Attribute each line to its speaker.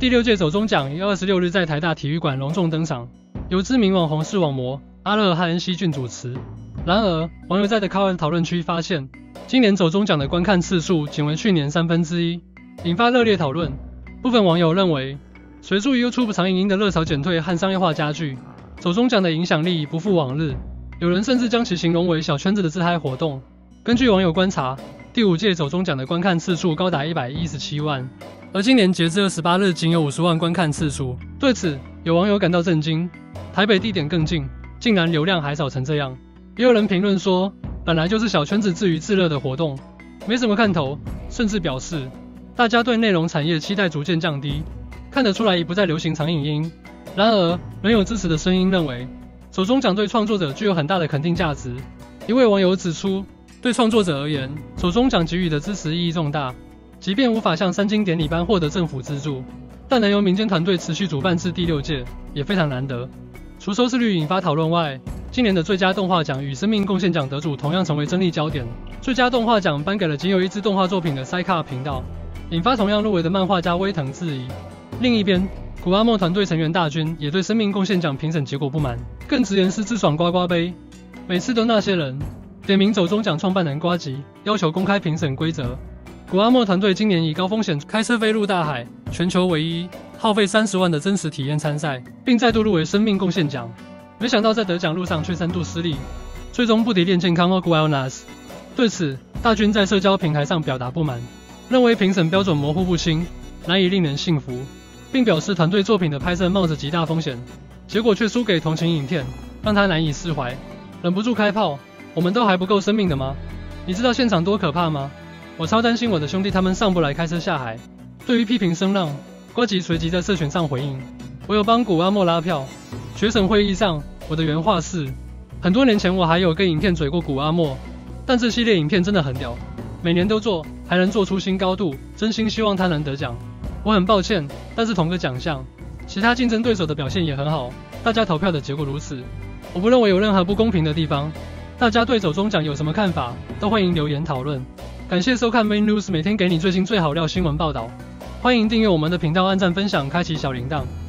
Speaker 1: 第6届走中奖于26日在台大体育馆隆重登场，由知名网红视网膜阿乐和恩熙俊主持。然而，网友在的 Comment 讨论区发现，今年走中奖的观看次数仅为去年1/3，引发热烈讨论。部分网友认为，随着 YouTube 长影音的热潮减退和商业化加剧，走中奖的影响力已不复往日。有人甚至将其形容为小圈子的自嗨活动。根据网友观察，第5届走中奖的观看次数高达117万，而今年截至28日仅有50万观看次数。对此，有网友感到震惊，台北地点更近，竟然流量还少成这样。也有人评论说，本来就是小圈子自娱自乐的活动，没什么看头，甚至表示大家对内容产业期待逐渐降低，看得出来已不再流行长影音。然而，仍有支持的声音认为，走中奖对创作者具有很大的肯定价值。一位网友指出，对创作者而言，走中奖给予的支持意义重大，即便无法像三金典礼般获得政府资助，但能由民间团队持续主办至第6届，也非常难得。除收视率引发讨论外，今年的最佳动画奖与生命贡献奖得主同样成为争议焦点。最佳动画奖颁给了仅有一支动画作品的 Psyca 频道，引发同样入围的漫画家威腾质疑。另一边，古阿莫团队成员大军也对生命贡献奖评审结果不满，更直言是自爽呱呱杯，每次都那些人，点名走中奖创办人呱吉，要求公开评审规则。古阿莫团队今年以高风险开车飞入大海，全球唯一耗费30万的真实体验参赛，并再度入围生命贡献奖，没想到在得奖路上却3度失利，最终不敌练健康和 Wellness。对此，大军在社交平台上表达不满，认为评审标准模糊不清，难以令人信服，并表示团队作品的拍摄冒着极大风险，结果却输给同情影片，让他难以释怀，忍不住开炮：我们都还不够生命的吗？你知道现场多可怕吗？我超担心我的兄弟他们上不来开车下海。对于批评声浪，呱吉随即在社群上回应：我有帮古阿莫拉票。决审会议上，我的原话是：很多年前我还有跟影片嘴过古阿莫，但这系列影片真的很屌，每年都做，还能做出新高度，真心希望他能得奖。我很抱歉，但是同个奖项，其他竞争对手的表现也很好，大家投票的结果如此，我不认为有任何不公平的地方。大家对走中奖有什么看法，都欢迎留言讨论。感谢收看 Main News， 每天给你最新最好料新闻报道。欢迎订阅我们的频道，按赞分享，开启小铃铛。